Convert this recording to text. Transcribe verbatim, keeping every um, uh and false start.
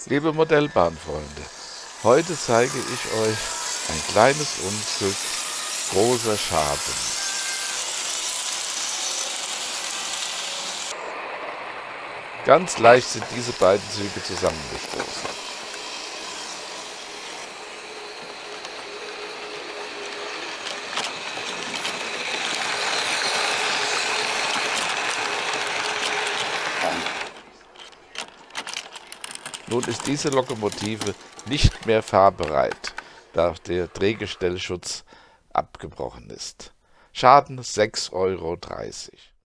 Liebe Modellbahnfreunde, heute zeige ich euch ein kleines Unglück, großer Schaden. Ganz leicht sind diese beiden Züge zusammengestoßen. Nun ist diese Lokomotive nicht mehr fahrbereit, da der Drehgestellschutz abgebrochen ist. Schaden sechs Euro dreißig.